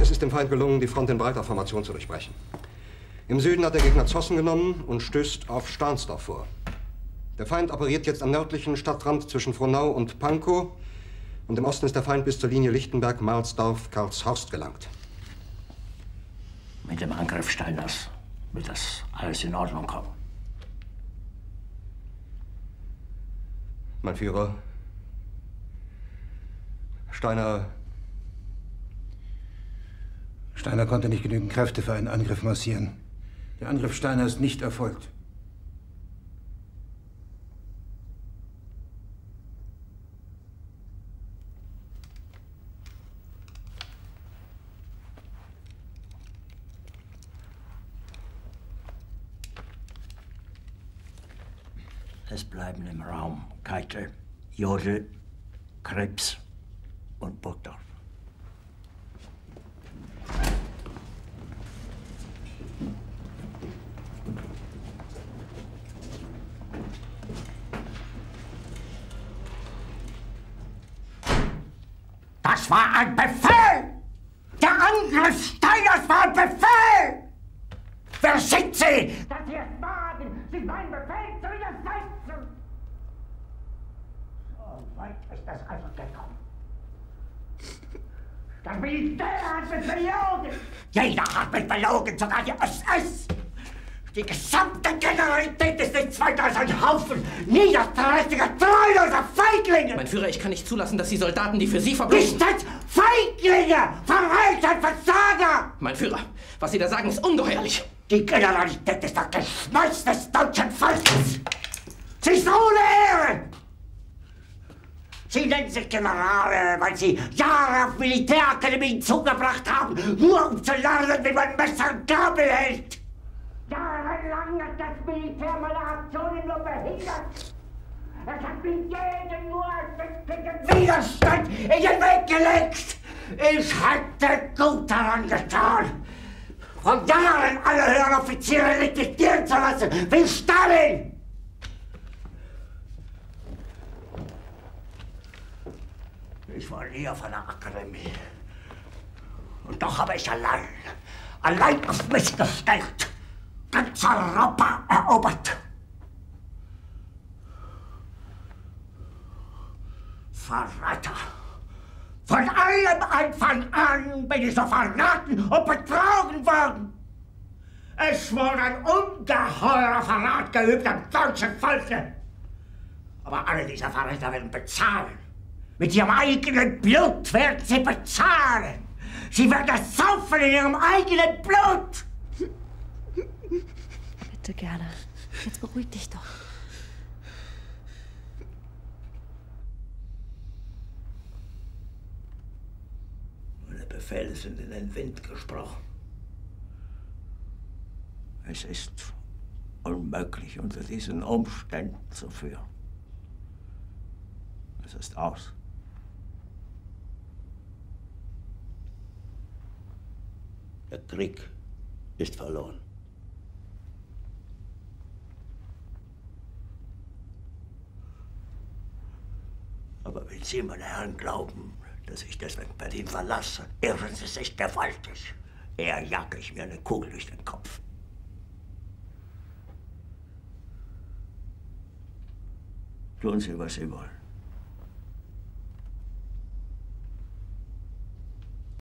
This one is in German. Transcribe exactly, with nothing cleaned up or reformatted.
Es ist dem Feind gelungen, die Front in breiter Formation zu durchbrechen. Im Süden hat der Gegner Zossen genommen und stößt auf Stahnsdorf vor. Der Feind operiert jetzt am nördlichen Stadtrand zwischen Frohnau und Pankow. Und im Osten ist der Feind bis zur Linie Lichtenberg-Marsdorf-Karlshorst gelangt. Mit dem Angriff Steiners wird das alles in Ordnung kommen. Mein Führer, Steiner... Steiner konnte nicht genügend Kräfte für einen Angriff massieren. Der Angriff Steiner ist nicht erfolgt. Es bleiben im Raum Keitel, Jodl, Krebs und Burgdorf. Das war ein Befehl! Der Angriff Steiners war ein Befehl! Wer sind Sie, dass Sie es wagen, sich meinen Befehl zu widersetzen? So weit ist das also gekommen. Das Militär hat mich belogen! Jeder hat mich belogen, sogar die S S! Die gesamte Generalität ist nichts weiter als ein Haufen niederträchtiger, treuloser Feiglinge! Mein Führer, ich kann nicht zulassen, dass die Soldaten, die für Sie verbringen... Nicht als Feiglinge! Verreiter, Versager! Mein Führer, was Sie da sagen, ist ungeheuerlich! Die Generalität ist das Geschmeiß des deutschen Volkes! Sie ist ohne Ehre! Sie nennen sich Generale, weil Sie Jahre auf Militärakademien zugebracht haben, nur um zu lernen, wie man Messer und Gabel hält! Jahrelang hat das Militär meine Aktionen nur behindert. Es hat mir jeden nur ersichtlichen Widerstand in den Weg gelegt. Ich hätte gut daran getan, von Jahren alle höheren Offiziere liquidieren zu lassen, wie Stalin. Ich war nie auf einer Akademie. Und doch habe ich allein, allein auf mich gestellt, ganz Europa erobert. Verräter! Von allem Anfang an bin ich so verraten und betrogen worden. Es wurde ein ungeheurer Verrat geübt am deutschen Volke. Aber alle diese Verräter werden bezahlen. Mit ihrem eigenen Blut werden sie bezahlen. Sie werden das saufen in ihrem eigenen Blut. Bitte gerne. Jetzt beruhig dich doch. Meine Befehle sind in den Wind gesprochen. Es ist unmöglich, unter diesen Umständen zu führen. Es ist aus. Der Krieg ist verloren. Aber wenn Sie, meine Herren, glauben, dass ich deswegen Berlin verlasse, irren Sie sich gewaltig. Eher jage ich mir eine Kugel durch den Kopf. Tun Sie, was Sie wollen.